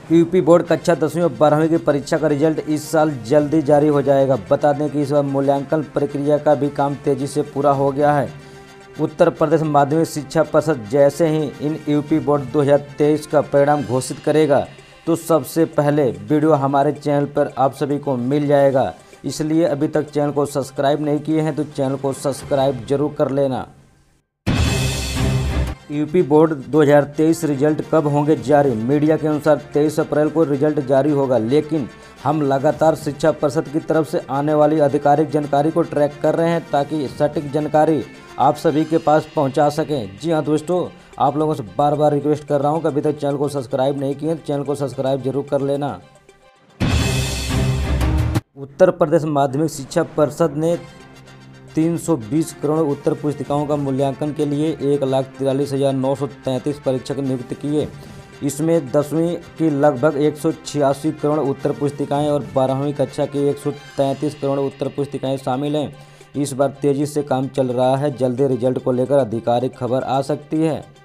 UP board कक्षा 10वीं और 12वीं की परीक्षा का रिजल्ट इस साल जल्दी जारी हो जाएगा। बता दें कि इस बार मूल्यांकन प्रक्रिया का भी काम तेजी से पूरा हो गया है। उत्तर प्रदेश माध्यमिक शिक्षा परिषद जैसे ही इन यूपी बोर्ड 2023 का परिणाम घोषित करेगा तो सबसे पहले वीडियो हमारे चैनल पर आप सभी को मिल जाएगा। इसलिए अभी तक चैनल को सब्सक्राइब नहीं किए हैं तो चैनल को सब्सक्राइब जरूर कर लेना। यूपी बोर्ड 2023 रिजल्ट कब होंगे जारी? मीडिया के अनुसार 23 अप्रैल को रिजल्ट जारी होगा, लेकिन हम लगातार शिक्षा परिषद की तरफ से आने वाली आधिकारिक जानकारी को ट्रैक कर रहे हैं ताकि सटीक जानकारी आप सभी के पास पहुंचा सकें। जी हाँ दोस्तों, आप लोगों से बार बार रिक्वेस्ट कर रहा हूं कि अभी तक चैनल को सब्सक्राइब नहीं किए तो चैनल को सब्सक्राइब जरूर कर लेना। उत्तर प्रदेश माध्यमिक शिक्षा परिषद ने 320 करोड़ उत्तर पुस्तिकाओं का मूल्यांकन के लिए 1,43,933 परीक्षक नियुक्त किए। इसमें 10वीं की लगभग 186 करोड़ उत्तर पुस्तिकाएं और 12वीं कक्षा की 133 करोड़ उत्तर पुस्तिकाएं शामिल हैं। इस बार तेजी से काम चल रहा है, जल्दी रिजल्ट को लेकर आधिकारिक खबर आ सकती है।